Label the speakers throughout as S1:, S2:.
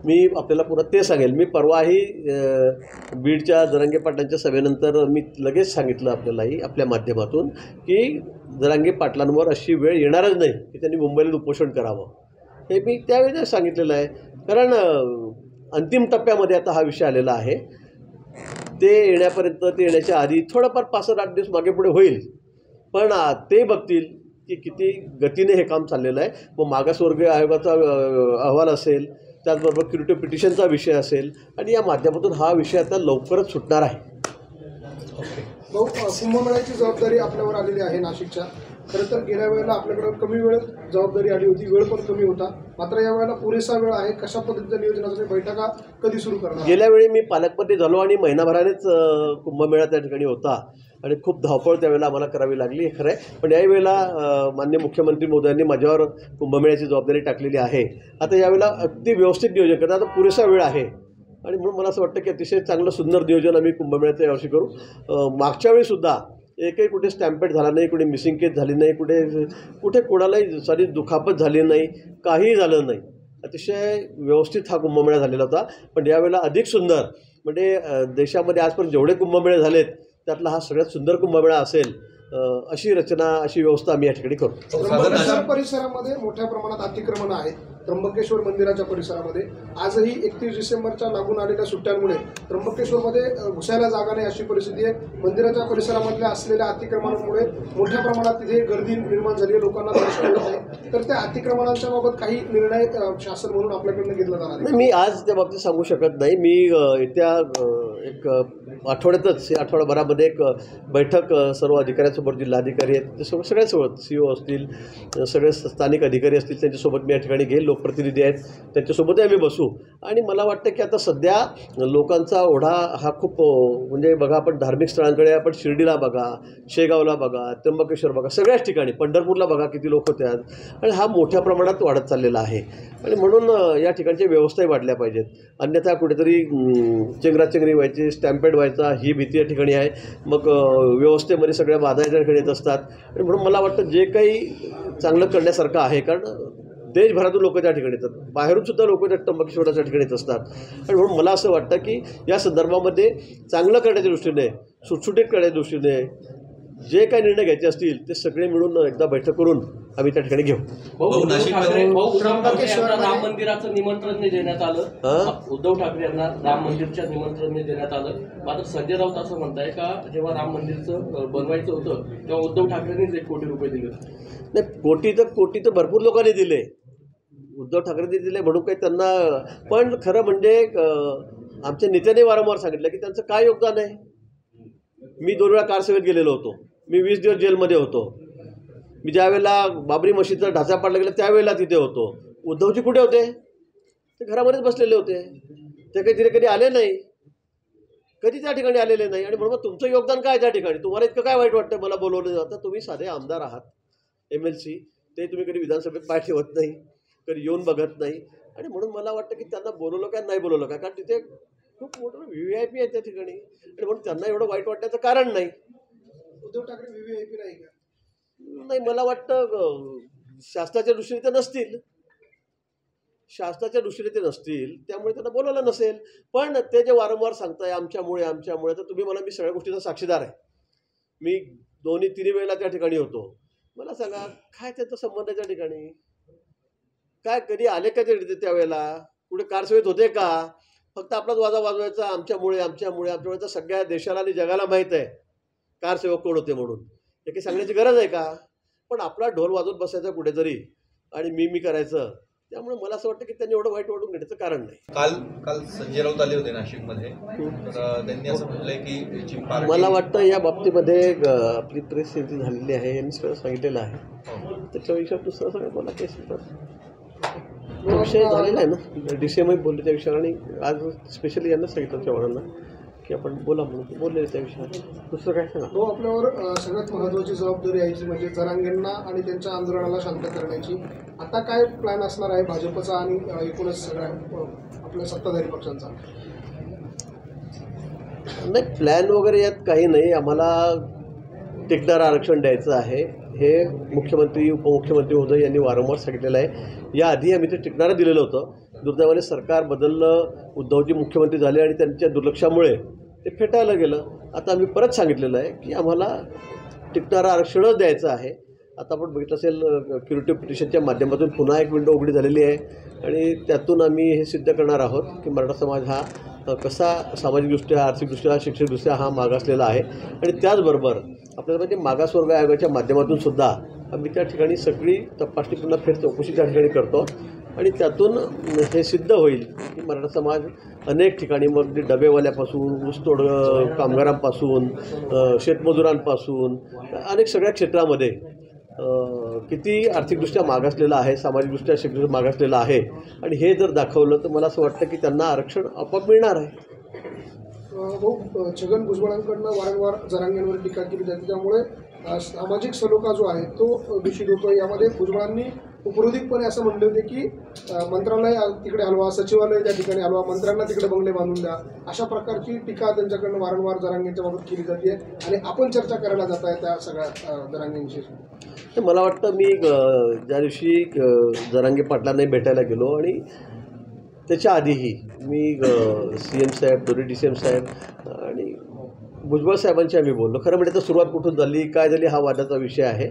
S1: मी आपल्याला पुन्हा ते सांगेल. मी परवाही बीडच्या जरांगे पाटलांच्या सभेनंतर मी लगेच सांगितलं आपल्यालाही आपल्या माध्यमातून की जरांगे पाटलांवर अशी वेळ येणारच नाही की त्यांनी मुंबईला उपोषण करावं. हे मी त्यावेळेस सांगितलेलं आहे. कारण अंतिम टप्प्यामध्ये आता हा विषय आलेला आहे. ते येण्यापर्यंत, ते येण्याच्या आधी थोडंफार 5-8 दिवस मागे पुढे होईल, पण ते बघतील की किती गतीने हे काम चाललेलं आहे. मग मागासवर्गीय आयोगाचा अहवाल असेल, त्याचबरोबर क्युरेटिव्ह पिटिशनचा विषय असेल, आणि या माध्यमातून हा विषय आता लवकरच सुटणार आहे.
S2: भाऊ, कुंभमेळ्याची जबाबदारी आपल्यावर आलेली आहे नाशिकच्या. खरं तर गेल्या वेळेला आपल्याकडे कमी वेळ जबाबदारी आली होती, वेळ पण कमी होता. मात्र यावेळेला पुरेसा वेळ आहे. कशा पद्धतीचं नियोजन असेल, बैठका कधी सुरू करणार?
S1: गेल्या वेळी मी पालकमंत्री झालो आणि महिनाभरानेच कुंभमेळा त्या ठिकाणी होता आणि खूप धावपळ त्यावेळेला आम्हाला करावी लागली, हे खरं आहे. पण यावेळेला माननीय मुख्यमंत्री मोदयांनी माझ्यावर कुंभमेळ्याची जबाबदारी टाकलेली आहे. आता यावेळेला अगदी व्यवस्थित नियोजन करतात. आता पुरेसा वेळ आहे आणि म्हणून मला असं वाटतं की अतिशय चांगलं सुंदर नियोजन आम्ही कुंभमेळ्याचं यावर्षी करू. मागच्या वेळीसुद्धा एकही कुठे स्टॅम्पेड झाला नाही, कुठे मिसिंग केस झाली नाही, कुठे कोणालाही सारी दुखापत झाली नाही, काहीही झालं नाही. अतिशय व्यवस्थित हा कुंभमेळा झालेला होता. पण यावेळेला अधिक सुंदर, म्हणजे देशामध्ये आजपर्यंत जेवढे कुंभमेळे झालेत त्यातला हा सगळ्यात सुंदर कुंभमेळा असेल, अशी रचना, अशी व्यवस्था आम्ही या ठिकाणी करू.
S2: त्र्यंबकेश्वर परिसरामध्ये मोठ्या प्रमाणात अतिक्रमण आहेत. त्र्यंबकेश्वर मंदिराच्या परिसरामध्ये आजही 31 डिसेंबरच्या लागून आलेल्या सुट्ट्यांमुळे त्र्यंबकेश्वरमध्ये घुसायला जागा नाही अशी परिस्थिती आहे. मंदिराच्या परिसरामधल्या असलेल्या अतिक्रमणामुळे मोठ्या प्रमाणात तिथे गर्दी निर्माण झाली आहे, लोकांना दर्शन होत नाही. तर त्या अतिक्रमणांच्या बाबत काही निर्णय शासन म्हणून आपल्याकडनं घेतला जाणार आहे?
S1: मी आज त्या बाबतीत सांगू शकत नाही. मी येत्या एक आठवड्यातच, आठवडाभरामध्ये एक बैठक सर्व अधिकाऱ्यांसोबत, जिल्हाधिकारी आहेत त्यासोबत, सगळ्यांसोबत, CO असतील, सगळे स्थानिक अधिकारी असतील, त्यांच्यासोबत मी या ठिकाणी घेईल. लोकप्रतिनिधी आहेत, त्यांच्यासोबतही आम्ही बसू. आणि मला वाटतं की आता सध्या लोकांचा ओढा हा खूप, म्हणजे बघा, आपण धार्मिक स्थळांकडे, आपण शिर्डीला बघा, शेगावला बघा, त्र्यंबकेश्वर बघा, सगळ्याच ठिकाणी, पंढरपूरला बघा किती लोक होते आज, आणि हा मोठ्या प्रमाणात वाढत चाललेला आहे. आणि म्हणून या ठिकाणच्या व्यवस्थाही वाढल्या पाहिजेत. अन्यथा कुठेतरी चेंगराचेंगरी व्हायची, स्टॅम्पेड व्हायचा, ही भीती या ठिकाणी आहे. मग व्यवस्थेमध्ये सगळ्या बाधा या ठिकाणी येत असतात. आणि म्हणून मला वाटतं जे काही चांगलं करण्यासारखं आहे, कारण देशभरातून लोक त्या ठिकाणी येतात, बाहेरून सुद्धा लोक त्या त्र्यंबकेश्वराच्या ठिकाणी येत असतात. आणि म्हणून मला असं वाटतं की या संदर्भामध्ये चांगलं करण्याच्या दृष्टीने, सुटसुटीत करण्याच्या दृष्टीने जे काही निर्णय घ्यायचे असतील ते सगळे मिळून एकदा बैठक करून आम्ही त्या ठिकाणी घेऊ.
S3: राम मंदिराचं निमंत्रण देण्यात आलं, उद्धव ठाकरे यांना राम मंदिरच्या निमंत्रण देण्यात आलं. मात्र संजय राऊत असं म्हणताय का जेव्हा राम मंदिरचं बनवायचं होतं तेव्हा उद्धव ठाकरेंनीच 1 कोटी रुपये दिले?
S1: नाही, कोटी तर भरपूर लोकांनी दिले, उद्धव ठाकरेंनी दिले म्हणून काही त्यांना. पण खरं म्हणजे आमच्या नेत्याने वारंवार सांगितलं की त्यांचं काय योगदान आहे. मी 2 वेळा कारसेवेत गेलेलो होतो, मी 20 दिवस जेलमध्ये होतो, मी ज्यावेळेला बाबरी मशीदचा ढाचा पाडला गेला त्यावेळेला तिथे होतो. उद्धवजी कुठे होते? ते घरामध्येच बसलेले होते, ते काही तिथे कधी आले नाही, कधी त्या ठिकाणी आलेले नाही. आणि म्हणून तुमचं योगदान काय त्या ठिकाणी? तुम्हाला इतकं काय वाईट वाटतं मला बोलवलं जातं? तुम्ही साधे आमदार आहात, MLC, ते तुम्ही कधी विधानसभेत पाय ठेवत नाही, कधी येऊन बघत नाही. आणि म्हणून मला वाटतं की त्यांना बोलवलं काय नाही बोलवलं काय, कारण तिथे खूप मोठं VIP आहे त्या ठिकाणी, आणि म्हणून त्यांना एवढं वाईट वाटण्याचं कारण नाही.
S2: उद्धव ठाकरे VVIP नाही का?
S1: नाही, मला वाटतं शासनाच्या दृष्टीने ते नसतील, शासनाच्या दृष्टीने ते नसतील, त्यामुळे त्यांना बोलवलं नसेल. पण ते जे वारंवार सांगताय आमच्यामुळे, तर तुम्ही मला, मी सगळ्या गोष्टीचा साक्षीदार आहे. मी 2-3 वेळेला त्या ठिकाणी होतो. मला सांगा काय त्यांचा संबंध आहे त्या ठिकाणी? काय कधी आले का ते त्यावेळेला? कुठे कारसेवेत होते का? फक्त आपलाच वाजा वाजवायचा, आमच्यामुळे. तर सगळ्या देशाला आणि जगाला माहीत आहे कारसेवक कोण होते म्हणून. हे काही सांगण्याची गरज आहे का? पण आपला ढोल वाजवत बसायचा कुठेतरी आणि मी करायचं. त्यामुळे मला असं वाटतं की त्यांनी एवढं वाईट वाटून घेण्याचं कारण नाही.
S4: काल संजय राऊत आले होते नाशिकमध्ये, तर त्यांनी असं म्हटलंय की
S1: मला वाटतं या बाबतीमध्ये आपली प्रेस झालेली आहे, यांनी सगळं सांगितलेलं आहे. त्याच्याविषयी दुसरं सगळं बोला केस तो विषय झालेला आहे ना, DCM बोलले त्या विषयावर, आणि आज स्पेशली यांना सांगितलं चव्हाणांना की आपण बोला म्हणून बोलले त्या विषयावर. दुसरं काय सांगा?
S2: तो आपल्यावर सगळ्यात महत्त्वाची जबाबदारी यायची म्हणजे जरांगेंना आणि त्यांच्या आंदोलनाला शांत करण्याची. आता काय प्लॅन असणार आहे भाजपचा आणि एकूणच सगळ्या आपल्या सत्ताधारी पक्षांचा?
S1: नाही, प्लॅन वगैरे यात काही नाही. आम्हाला टिकणारं आरक्षण द्यायचं आहे, हे मुख्यमंत्री, उपमुख्यमंत्री महोदय यांनी वारंवार सांगितलेलं आहे. याआधी आम्ही ते टिकणारं दिलेलं होतं. दुर्दैवाने सरकार बदललं, उद्धवजी मुख्यमंत्री झाले आणि त्यांच्या दुर्लक्षामुळे ते फेटाळलं गेलं. आता आम्ही परत सांगितलेलं आहे की आम्हाला टिकणारं आरक्षणच द्यायचं आहे. आता आपण बघितलं असेल क्युरेटिव्ह पिटिशनच्या माध्यमातून पुन्हा एक विंडो उघडी झालेली आहे आणि त्यातून आम्ही हे सिद्ध करणार आहोत की मराठा समाज हा कसा सामाजिकदृष्ट्या, आर्थिकदृष्ट्या, शैक्षणिकदृष्ट्या हा मागासलेला आहे. आणि त्याचबरोबर आपल्याला म्हणजे मागासवर्ग आयोगाच्या माध्यमातून सुद्धा आम्ही त्या ठिकाणी सगळी तपासणी पुन्हा फेर चौकशी त्या ठिकाणी करतो आणि त्यातून हे सिद्ध होईल की मराठा समाज अनेक ठिकाणी, मग डबेवाल्यापासून, ऊसतोड कामगारांपासून, शेतमजुरांपासून अनेक सगळ्या क्षेत्रामध्ये किती आर्थिकदृष्ट्या मागासलेला आहे, सामाजिकदृष्ट्या शैक्षणिक मागासलेला आहे. आणि हे जर दाखवलं तर मला असं वाटतं की त्यांना आरक्षण आपोआप मिळणार आहे.
S2: छगन भुजबळांकडनं वारंवार जरांगेंवर टीका केली जाते, त्यामुळे सामाजिक सलोखा जो आहे तो दूषित होतो. यामध्ये भुजबळांनी उपरोधिकपणे असं म्हणले होते की मंत्रालय तिकडे हलवा, सचिवालय त्या ठिकाणी हलवा, मंत्र्यांना तिकडे बंगले बांधून द्या, अशा प्रकारची टीका त्यांच्याकडनं वारंवार जरांगेंच्या बाबत केली जाते. आणि आपण चर्चा करायला जात आहे त्या सगळ्या जरांगेंशी.
S1: मला वाटतं मी ज्या दिवशी जरांगे पाटलांना भेटायला गेलो आणि त्याच्या आधीही मी CM साहेब, दोन्ही DCM साहेब आणि भुजबळ साहेबांशी आम्ही बोललो. खरं म्हणजे तर सुरुवात कुठून झाली, काय झाली हा वादाचा विषय आहे,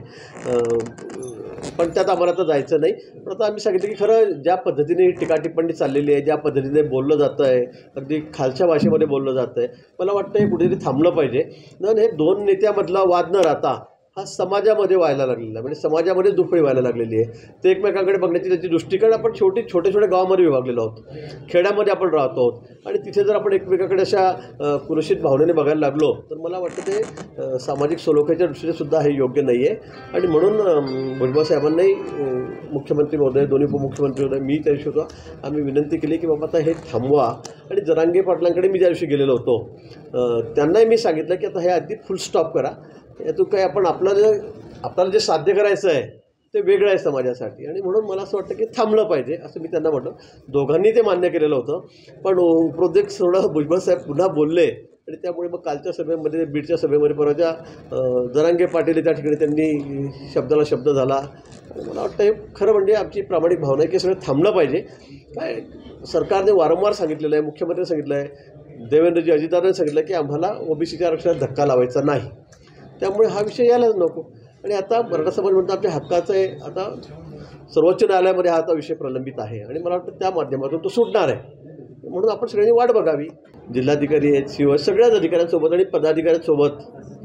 S1: पण त्यात आम्हाला तर जायचं नाही. पण आता आम्ही सांगितलं की खरं ज्या पद्धतीने टीकाटिप्पणी चाललेली आहे, ज्या पद्धतीने बोललं जातं आहे, अगदी खालच्या भाषेमध्ये बोललं जातं आहे, मला वाटतं हे कुठेतरी थांबलं पाहिजे. हे दोन नेत्यामधला वाद न राहता हा समाजामध्ये व्हायला लागलेला आहे, म्हणजे समाजामध्येच दुफळी व्हायला लागलेली आहे. ते एकमेकांकडे बघण्याची त्याची दृष्टिकोन आपण छोटे छोट्या गावामध्ये विभागलेलो आहोत, खेड्यामध्ये आपण राहतो आहोत आणि तिथे जर आपण एकमेकांकडे अशा कुलसित भावनेने बघायला लागलो तर मला वाटतं ते सामाजिक सलोख्याच्या दृष्टीने सुद्धा हे योग्य नाही आहे. आणि म्हणून भुजबळ साहेबांनाही, मुख्यमंत्री महोदय, दोन्ही उपमुख्यमंत्री महोदय, मी त्या दिवशी होतो, आम्ही विनंती केली की बाबा आता हे थांबवा. आणि जरांगे पाटलांकडे मी ज्या दिवशी गेलेलो होतो त्यांनाही मी सांगितलं की आता हे अगदी फुल स्टॉप करा. यातून काय आपण आपल्याला जे साध्य करायचं आहे ते वेगळं आहे समाजासाठी. आणि म्हणून मला असं वाटतं की थांबलं पाहिजे असं मी त्यांना म्हटलं. दोघांनी ते मान्य केलेलं होतं, पण उपरोधिक थोडं भुजबळ साहेब पुन्हा बोलले आणि त्यामुळे मग कालच्या सभेमध्ये, बीडच्या सभेमध्ये, परवाच्या जरांगे पाटील त्या ठिकाणी त्यांनी शब्दाला शब्द झाला. आणि मला वाटतं हे खरं म्हणजे आमची प्रामाणिक भावना आहे की सगळं थांबलं पाहिजे. काय सरकारने वारंवार सांगितलेलं आहे, मुख्यमंत्र्यांनी सांगितलं आहे, देवेंद्रजी अजितदादांनी सांगितलं की आम्हाला OBCच्या आरक्षणात धक्का लावायचा नाही. त्यामुळे हा विषय यायलाच नको. आणि आता मराठा समाज म्हणतो आपल्या हक्काचं आहे. आता सर्वोच्च न्यायालयामध्ये हा आता विषय प्रलंबित आहे आणि मला वाटतं त्या माध्यमातून तो सुटणार आहे. म्हणून आपण सगळ्यांनी वाट बघावी. जिल्हाधिकारी आहेत, CO, सगळ्याच अधिकाऱ्यांसोबत आणि पदाधिकाऱ्यांसोबत,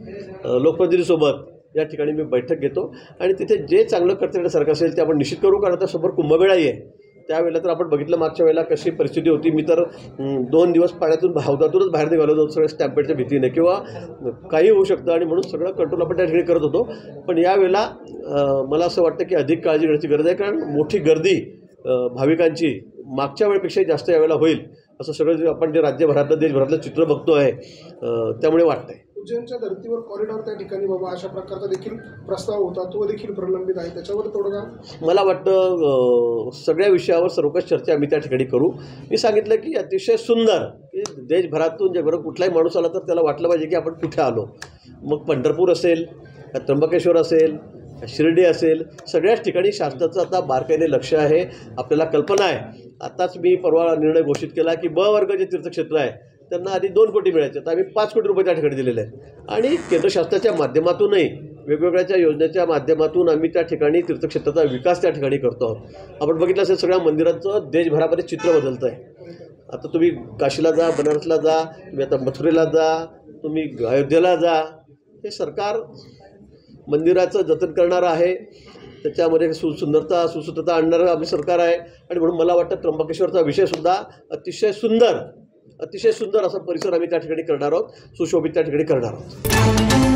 S1: लोकप्रतिनिधीसोबत या ठिकाणी मी बैठक घेतो आणि तिथे जे चांगलं कर्तव्य सरकार असेल ते आपण निश्चित करू. कारण आता समोर कुंभमेळाही आहे. त्यावेळेला तर आपण बघितलं मागच्या वेळेला कशी परिस्थिती होती. मी तर 2 दिवस पाण्यातून हौदातूनच बाहेर निघालो होतो सगळ्या स्टॅम्पेडच्या भीतीने, किंवा काही होऊ शकतं. आणि म्हणून सगळं कंट्रोल आपण त्या ठिकाणी करत होतो. पण यावेळेला मला असं वाटतं की अधिक काळजी घेण्याची गरज आहे, कारण मोठी गर्दी भाविकांची मागच्या वेळेपेक्षा जास्त यावेळेला होईल असं सगळं आपण जे राज्यभरातलं, देशभरातलं चित्र बघतो आहे, त्यामुळे वाटतंय.
S2: उज्जैनच्या धर्तीवर कॉरिडॉर त्या ठिकाणी बाबा अशा प्रकारचा देखील प्रस्ताव होता, तो देखील प्रलंबित आहे. त्याच्यावर थोडं
S1: मला वाटतं सगळ्या विषयावर सर्वकष चर्चा आम्ही त्या ठिकाणी करू. मी सांगितलं की अतिशय सुंदर की देशभरातून जगभरात कुठलाही माणूस आला तर त्याला वाटलं पाहिजे की आपण कुठे आलो. मग पंढरपूर असेल, त्र्यंबकेश्वर असेल, शिर्डी असेल, सगळ्याच ठिकाणी शासनाचं आता बारकाईने लक्ष आहे. आपल्याला कल्पना आहे, आताच मी परवा निर्णय घोषित केला की ब वर्ग जे तीर्थक्षेत्र आहे त्यांना आधी 2 कोटी मिळायचे, तर आम्ही 5 कोटी रुपये त्या ठिकाणी दिलेले आहेत. आणि केंद्र शासनाच्या माध्यमातूनही वेगवेगळ्या योजनेच्या माध्यमातून आम्ही त्या ठिकाणी तीर्थक्षेत्राचा विकास त्या ठिकाणी करतो आहोत. आपण बघितलं असेल सगळ्या मंदिरांचं देशभरामध्ये चित्र बदलतं आहे. आता तुम्ही काशीला जा, बनारसला जा, तुम्ही आता मथुरेला जा, तुम्ही अयोध्येला जा. हे सरकार मंदिराचं जतन करणारं आहे, त्याच्यामध्ये सुंदरता, सुसूत्रता आणणारं आम्ही सरकार आहे. आणि म्हणून मला वाटतं त्र्यंबकेश्वरचा विषयसुद्धा अतिशय सुंदर असा परिसर आम्ही त्या ठिकाणी करणार आहोत, सुशोभित त्या ठिकाणी करणार आहोत.